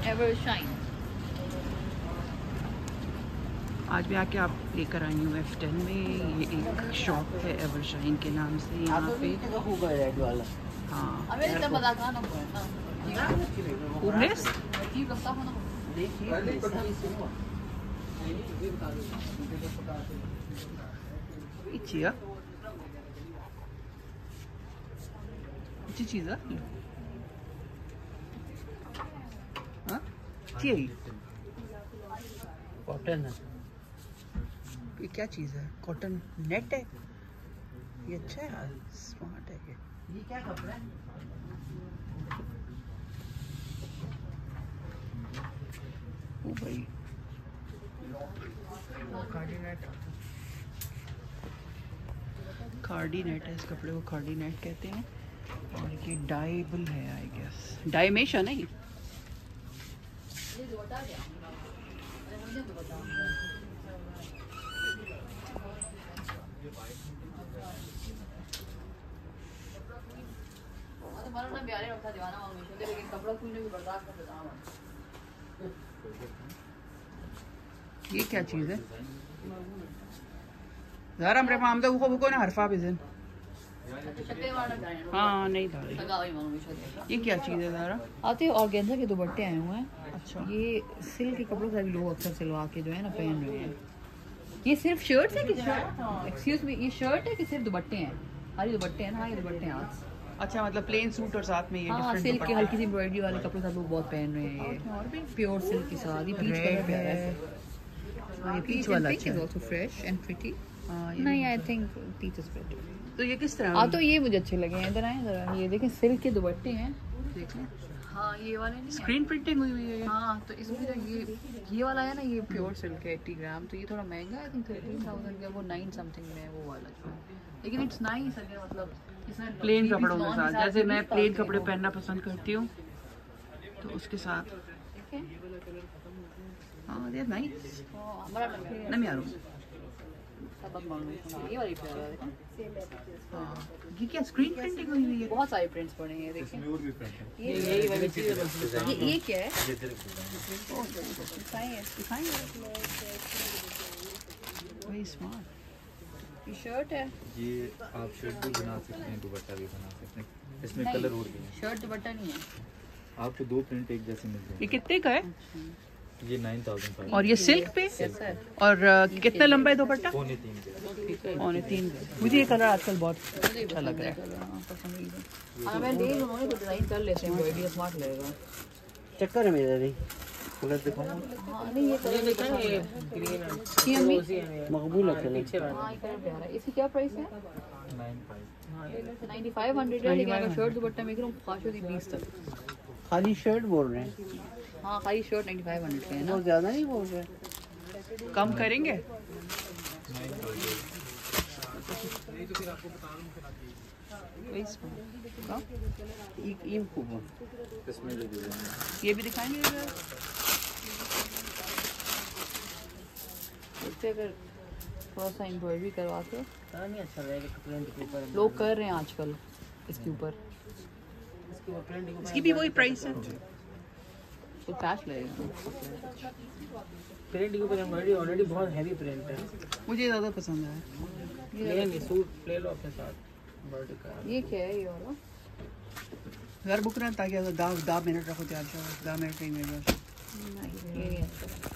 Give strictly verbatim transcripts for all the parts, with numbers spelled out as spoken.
Evershine. आज मैं आके आप लेकर आई हूँ एफ टेन में। ये एक शॉप है एवरशाइन के नाम से यहाँ पे। हाँ इच्छिया अच्छी चीज़ है। हाँ कॉटन है। ये क्या चीज़ है? कॉटन नेट है। ये अच्छा है यार, स्मार्ट है ये। ये क्या कपड़ा है? ओ भाई कार्डी नेट। कार्डी नेट है, इस कपड़े को कार्डी नेट कहते हैं। और ये डाइबल है आई गेस। डायमेश है ना ये। ये क्या चीज़ है? ज़रा हमरे पाम तो वो को ना हरफा बिजन। हाँ नहीं था। ये क्या चीज़ है ज़रा? आते ऑर्गेन्जा के दुपट्टे आए हुए हैं। अच्छा ये सिल्क के कपड़ों से लोग अक्सर सिलवा के जो है ना पहन रहे हैं। ये सिर्फ शर्ट है कि एक्सक्यूज मी ये शर्ट है कि सिर्फ दुपट्टे हैं? हाँ ये दुपट्टे हैं ना। हाँ ये दुपट्टे हैं। अच्छा मतलब प्लेन सूट और साथ में ये हाँ सिल्क के हल्की सी एम्ब्रॉयडरी वाले कपड़े सब लोग बहुत पहन रहे हैं। ये प्योर सिल्क के साथ। ये पीच कलर प्यारा है। ये पीच वाला अच्छा है। also fresh and pretty। हाँ नहीं I think peach is better. तो ये किस तरह? हाँ तो ये मुझे अच्छे लगे हैं। इधर आए जरा। ये देखें सिल्क के दुपट्टे हैं। देख लें। हाँ ये वाले नहीं स्क्रीन प्रिंटिंग हुई हुई है। हाँ तो इसमें जो ये ये वाला है ना ये प्योर सिल्क है एट्टी ग्राम। तो ये थोड़ा महंगा है। आई थिंक थर्टीन थाउजेंड का। वो नाइन समथिंग में है वो वाला जो है। लेकिन इट्स नाइस अगर मतलब इसमें प्लेन कपड़ों के साथ। जैसे मैं प्लेन कपड़े पहनना पसंद करती हूँ तो उसके साथ। हाँ ये नाइस। ना मैं आ रहा हूँ। ये वाली प्यारा है। ये क्या स्क्रीन प्रिंटिंग हुई हुई है? बहुत सारे प्रिंट्स पड़े हैं देखिए। ये यही वाली चीज़ है बस। ये ये क्या है? दिखाएंगे दिखाएंगे। वही स्मार्ट। ये शर्ट है। ये आप शर्ट भी बना सकते हैं, दुपट्टा भी बना सकते हैं। इसमें कलर और भी है। शर्ट दुपट्टा नहीं है। आपको दो प्रिंट एक जैसे मिल जाएंगे। ये कितने का है? ये नाइन थाउजेंड। और ये सिल्क पे? और uh, कितना लंबा है दुपट्टा? पौने तीन के। पौने तीन का। मुझे ये कलर आजकल बहुत अच्छा लग रहा है। हाँ मैं देख लूँगा तो डिज़ाइन कर लेते हैं। आइडिया स्मार्ट लगेगा। चक्कर है मेरा नहीं कलर दिखाऊं। हाँ नहीं ये कलर देखा है। ये ग्रीन है मकबूल है कलर। हाँ ये कलर प्यारा है। इसकी क्या प्राइस है? Nine five ninety five hundred है। लेकिन अगर शर्ट दुपट्टा में करूँ पाँच होती बीस तक। खाली शर्ट बोल रहे हैं? हाँ खाली शर्ट नाइन्टी फाइव हंड्रेड का है ना। बहुत ज़्यादा नहीं बोल रहे। कम करेंगे? इसमें जो डिजाइन है ये भी दिखाएंगे इधर। इससे अगर थोड़ा सा एम्ब्रॉयडरी करवा के नहीं अच्छा रहेगा। प्रिंट के ऊपर लोग कर रहे हैं आजकल इसके ऊपर। इसकी भी वही प्राइस है। तो कैश लगेगा। प्रिंट के ऊपर एम्ब्रॉयडरी ऑलरेडी बहुत हैवी प्रिंट है। मुझे ज़्यादा पसंद है। लेंगे सूट ले लो अपने साथ। बॉडी का ये क्या है ये वाला? घर बुक रहा ताकि अगर दस दस मिनट रखो चार सौ दस मिनट नहीं मिल रहा। नहीं ये नहीं अच्छा।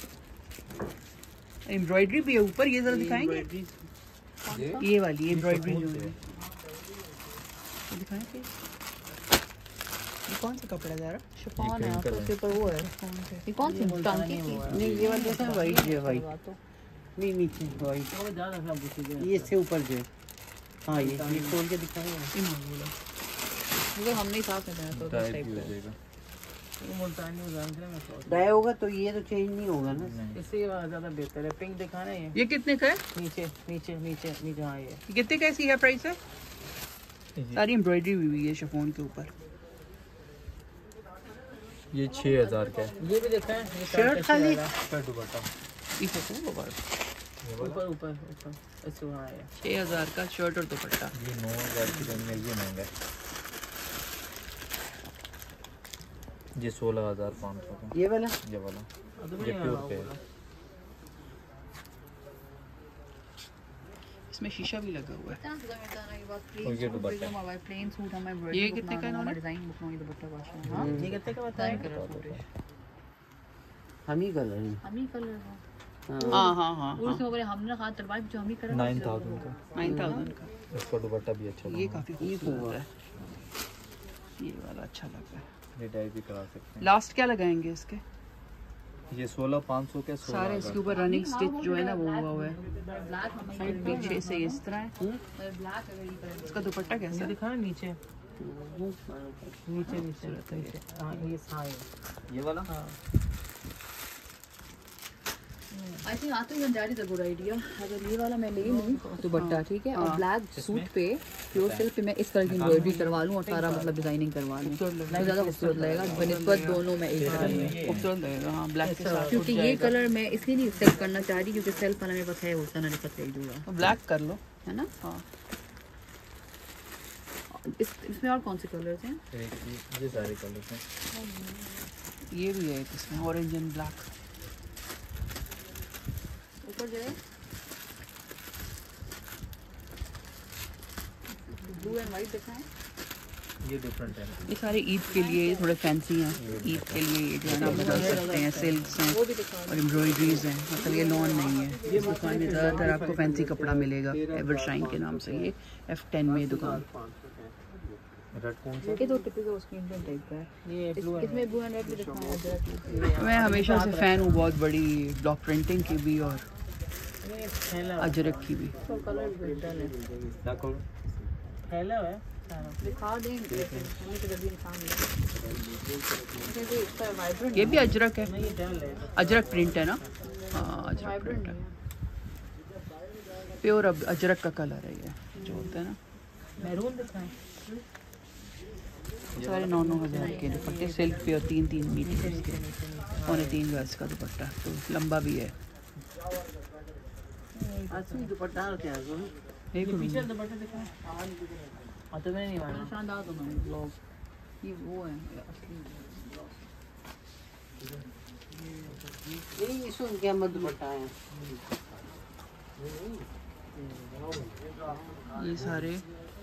एम्ब्रॉयडरी भी है ऊपर। ये जरा दिखाएंगे ये वाली एम्ब्रॉयडरी जो है दिखाएंगे। ये कौन सा कपड़ा है जरा? शिफॉन है। आपके उसके ऊपर वो है। ये कौन सी टांकी की? नहीं ये वाला जैसा वाइट है। वाइट नहीं नीचे वाइट। वो ज़्यादा खराब दिखेगा। ये इससे ऊपर जो हाँ ये ये खोल के दिखाएंगे। मुझे हमने साथ में बनाया तो उस टाइप का डाई होगा तो ये तो चेंज नहीं होगा ना। इससे ज़्यादा बेहतर है। पिंक दिखाना है। ये कितने का है? नीचे नीचे नीचे नीचे हाँ ये कितने कैसी है प्राइस है? सारी एम्ब्रॉयडरी हुई है शिफॉन के ऊपर। ये छः हजार का है। ये भी देखा है। शर्ट खाली शर्ट दुपट्टा ऊपर ऊपर ऊपर ऐसे वहाँ है। छः हजार का शर्ट और दुपट्टा। ये नौ हजार की रेंज में ये महंगा है। ये सोलह हजार पाँच सौ का, ये वाला ये वाला ये प्योर पे है। इसमें शीशा भी लगा हुआ है। और ये दुपट्टा प्लेन सूट हमें ये कितने का इन्होंने? डिजाइन बुक में दुपट्टा वाश हां ये कितने का बताया? हमी कलर है। हमी कलर हाँ हाँ हाँ हाँ और उसमें बोले हमने कहा तलवार जो हमी कलर नाइन थाउजेंड का, नाइन थाउजेंड का। इसका दुपट्टा भी अच्छा ये बना काफी खूबसूरत है, ये वाला अच्छा लग रहा है। है। ये डाई भी करा सकते लास्ट क्या लगाएंगे इसके? हैं। ये सोलह पाँच सौ के सोलह सारे इसके ऊपर रनिंग स्टिच जो है ना वो हुआ हुआ है, ब्लैक हमें साइड पीछे से इस तरह है। ब्लैक अगर ये कलर इसका दुपट्टा कैसा है? दिखा नीचे नीचे नीचे नीचे हाँ ये हाँ ये वाला आई थिंक आते हैं जारी द गुड आइडिया। अगर ये वाला मैं ले लूं दुपट्टा ठीक है और ब्लैक सूट पे प्योर सिल्क पे मैं इस तरह की एम्ब्रॉयडरी करवा लूं और सारा मतलब डिजाइनिंग करवा लूं तो ज़्यादा खूबसूरत लगेगा बनिस्बत दोनों में एक तरह में खूबसूरत लगेगा। हाँ ब्लैक के साथ क्योंकि ये कलर मैं इसलिए नहीं सेल करना चाह रही क्योंकि सेल्फ वाला मेरे पास है होता ना रिफत ले दूंगा तो ब्लैक कर लो। है ना। हाँ इस इसमें और कौन से कलर्स हैं? एक ये- ये सारे कलर हैं। ये भी है एक इसमें ऑरेंज एंड ब्लैक। ऊपर जो है ब्लू एंड वाइट दिखाएं। ये डिफरेंट है। ये सारे ईद के लिए थोड़े फैंसी हैं, ईद के लिए ये जो है ना आप डाल सकते हैं। सिल्क्स हैं और एम्ब्रॉयडरीज हैं, मतलब ये लॉन नहीं है। इस दुकान में ज़्यादातर आपको फैंसी कपड़ा मिलेगा, एवरशाइन के नाम से। ये एफ टेन में दुकान। रेड कौन सा? ये तो टिपिकल स्क्रीन प्रिंट टाइप का है। ये इस- ब्लू इसमें ब्लू एंड रेड भी दिखाया जरा। मैं हमेशा से फ़ैन हूँ बहुत बड़ी ब्लॉक प्रिंटिंग की भी और फैला अजरक की भी। तो कलर भी डल है। क्या कलर? फैला हुआ है सारा। दिखा देंगे हमें तो जल्दी निकाल लेंगे। ये इसका वाइब्रेंट ये भी अजरक है, नहीं ये डल है। अजरक प्रिंट है ना। हाँ अजरक वाइब्रेंट प्रिंट है, है। प्योर अजरक का कलर है ये जो होता है ना। मैरून दिखाएं। सारे नौ नौ हज़ार के दुपट्टे सिल्क पे और तीन तीन मीटर के पौने तीन गज का दुपट्टा, तो लंबा भी है। असली दुपट्टा क्या है? एक पीछे दुपट्टा दिखाएं। हाँ तो मैंने नहीं माना। शानदार तो नहीं ब्लॉग ये वो है असली ये इसको क्या मत दुपट्टा है? ये सारे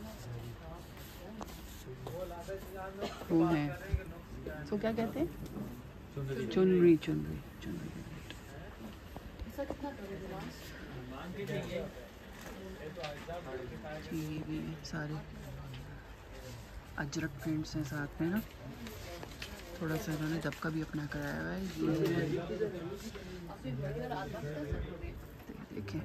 वो हैं, तो क्या कहते हैं? चुनरी चुनरी चुनरी। जी ये भी है, सारे अजरक प्रिंट्स हैं साथ में ना। थोड़ा सा इन्होंने दबका भी अपना कराया हुआ है। ये देखें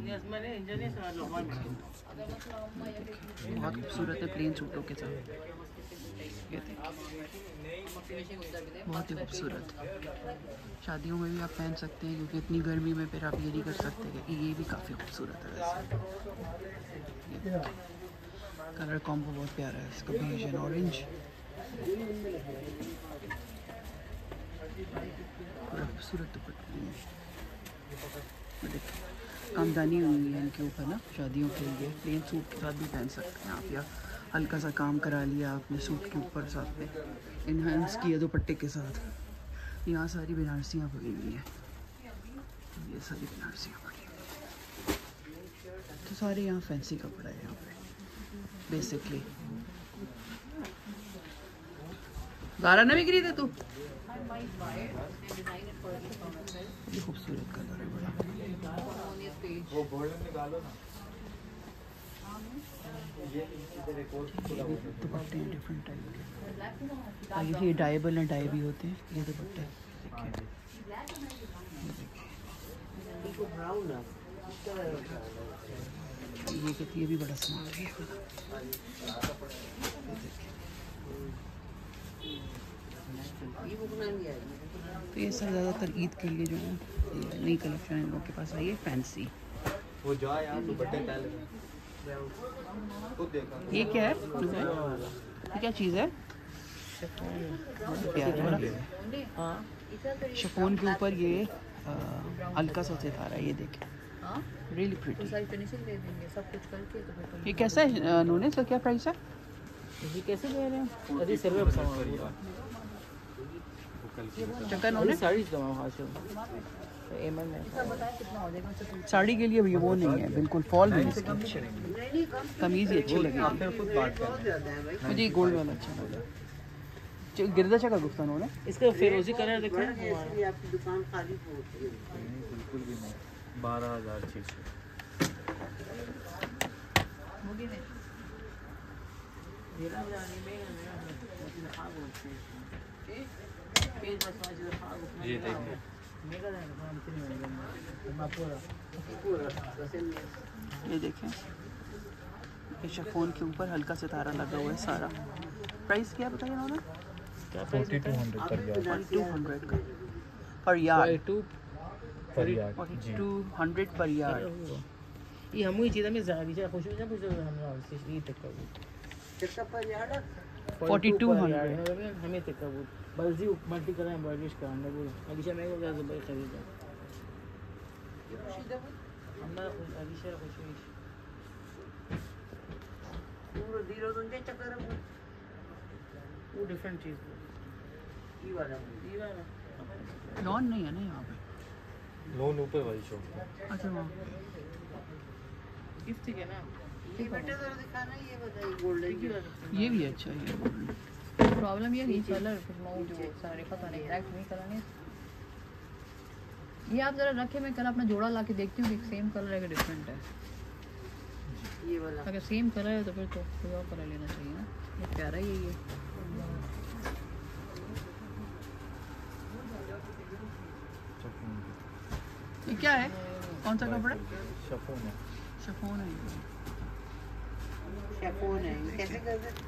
बहुत खूबसूरत है प्लेन सूटों के साथ। ये देखिए बहुत ही खूबसूरत। शादियों में भी आप पहन सकते हैं क्योंकि इतनी गर्मी में फिर आप ये नहीं कर सकते कि ये भी काफ़ी खूबसूरत है वैसे। कलर कॉम्बो बहुत प्यारा है इसका, बेज एंड ऑरेंज। बड़ा खूबसूरत दुपट्टा देखिए, कामदानी हुई है इनके ऊपर ना शादियों के लिए। प्लेन सूट के साथ भी पहन सकते हैं आप, या हल्का सा काम करा लिया आपने सूट के ऊपर साथ में इनहेंस किया दुपट्टे के साथ। यहाँ सारी बनारसियाँ पड़ी हुई हैं, ये सारी बनारसियाँ पड़ी हुई हैं। तो सारे यहाँ फैंसी कपड़ा है यहाँ पे बेसिकली। गारा ना भी गिरी थे तू। ये खूबसूरत कलर है बड़ा। वो गोल्डन निकालो ना। दुपट्टे हैं डिफरेंट टाइप के। और ये डाइबल एंड डाई भी होते हैं ये दुपट्टे। देखिए ये कहती है भी बड़ा स्मार्ट है। तो ये सब ज़्यादातर ईद के लिए जो है ये नई कलेक्शन इन लोगों के पास आई है फैंसी। वो जा यार दुपट्टे पहले खुद देखा। ये क्या है? ये क्या चीज़ है? प्यारा है। हाँ शिफॉन के ऊपर ये आ, हल्का सा सितारा है, ये देखें हाँ रियली प्रिटी। सारी फिनिशिंग दे देंगे सब कुछ करके तो फिर ये कैसा है नूने, इसका क्या प्राइस है? ये कैसे दे रहे हैं? अरे सिल्वर का सामान है पूरा। कल की बता। चक्कर उन्होंने साड़ी तो मैं हासिल एमएन में साड़ी के लिए भी वो नहीं है बिल्कुल, फॉल नहीं इसकी, कमीज ही अच्छी लगी आप फिर खुद बात करना। मुझे गोल्ड वाला अच्छा लगा। गिरदा चका गुफ्ता उन्होंने इसका फिरोजी कलर देखो आपकी दुकान खाली होती है। नहीं, बिल्कुल भी नहीं। बारह हजार छः सौ। ये देखिए ये देखें, ये शिफॉन के ऊपर हल्का सितारा लगा हुआ है सारा। प्राइस क्या बताया उन्होंने? Forty two hundred per yard. Two hundred का per yard, two per yard जी। Two hundred per yard. ये हम ही चीज़ में ज़्यादा जा खुश हो जा कुछ हम ये तक कर कितना पर यार्ड? Forty two hundred. हमें तक कर बल्जी मल्टी करा एम्ब्रॉयडरी का अंदर बोलो अलीशा मैं को क्या ज़बर खरीदा हमारा अलीशा खुश हुई पूरा दीरो तुझे चक्कर है वो डिफरेंट चीज़ ये वाला ये वाला लॉन नहीं है ना यहाँ पे? लोन ऊपर वाली शॉप है। अच्छा वहाँ गिफ्ट है ना ये बेटे जरा दिखाना, ये बताइए गोल्डन की ये भी अच्छा है। प्रॉब्लम ये नहीं कलर फिर मैं जो सारे पता नहीं एग्जैक्ट नहीं कलर नहीं। ये आप जरा रखे, मैं कल अपना जोड़ा ला के देखती हूँ कि सेम कलर है कि डिफरेंट है। ये वाला अगर सेम कलर है तो फिर तो कोई और कलर लेना चाहिए ना। ये प्यारा ही है ये। ये क्या है? कौन सा कपड़ा? शफोन है। शिफॉन है ये। शेफोन है, ये कैसे कर दे?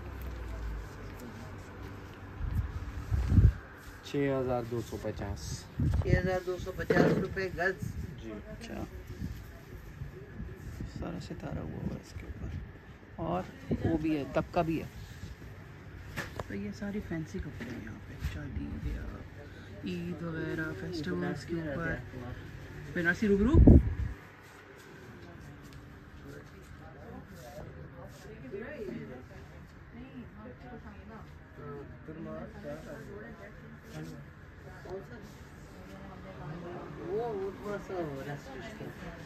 छः हजार दो सौ पचास। छः हजार दो सौ पचास रुपये गज। जी। अच्छा, सारा सितारा हुआ हुआ है इसके ऊपर और वो भी है, दबका भी है। तो ये सारी फैंसी कपड़े हैं यहाँ पे, शादी या ईद वगैरह फेस्टिवल्स के ऊपर। बनारसी रूबरू वो वो थोड़ा सा रेस्ट्रिक्शन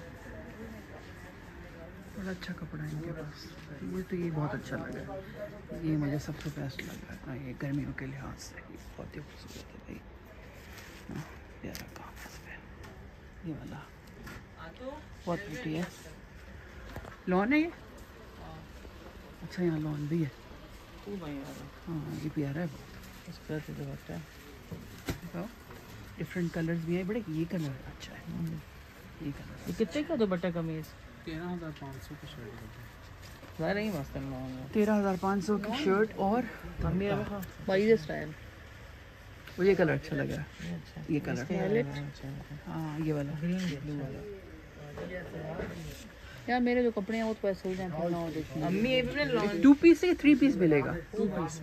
बड़ा अच्छा कपड़ा है इनके पास। मुझे तो ये बहुत अच्छा लगा, ये मुझे सबसे बेस्ट लगा है। ये गर्मियों के लिहाज से ये बहुत ही खूबसूरत है भाई। हाँ, प्यारा काम है इस पर। ये वाला बहुत प्रिटी है। लॉन है ये? अच्छा यहाँ लॉन भी है। हाँ ये प्यारा है बहुत। इसका तो लगता है डिफरेंट कलर्स भी हैं बड़े। ये कलर अच्छा है, ये कलर ये कितने का दुपट्टा कमीज तेरह हजार पाँच सौ का शर्ट है। ज़्यादा ही मस्त है तेरह हज़ार पाँच सौ की शर्ट और मम्मी अब बाई स्टाइल। मुझे ये कलर अच्छा लग रहा है। ये कलर अच्छा हाँ ये वाला ब्लू वाला यार मेरे जो कपड़े हैं वो तो ऐसे ही जाए पहना हो देखिए। मम्मी ये भी ना टू पीस से थ्री पीस मिलेगा। टू पीस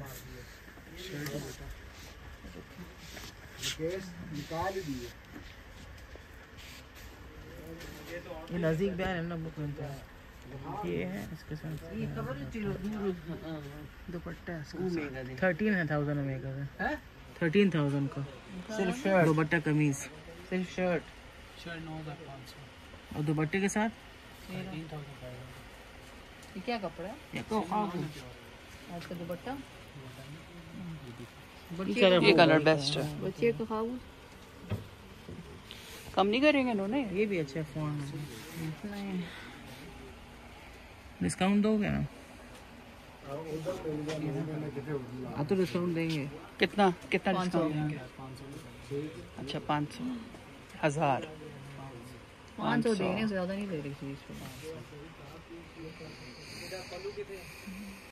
ये नज़दीक बयान है ना बुक बनता है। ये है इसके साथ ये खबर है चलो दूर दुपट्टा है इसका। घूमेगा दिन थर्टीन है थाउजेंड में का हैं? थर्टीन थाउजेंड का सिर्फ शर्ट दुपट्टा कमीज सिर्फ शर्ट और दुपट्टे के साथ ये क्या कपड़ा है? ये को आज का दुपट्टा ये कलर बेस्ट है। बच्चे का खाऊ कम नहीं करेंगे इन्होंने? ये भी अच्छा फोन है। डिस्काउंट दोगे ना? हाँ तो डिस्काउंट देंगे। कितना कितना डिस्काउंट देंगे? अच्छा पाँच सौ हज़ार पाँच सौ देने से ज़्यादा नहीं दे रही चीज़ पे।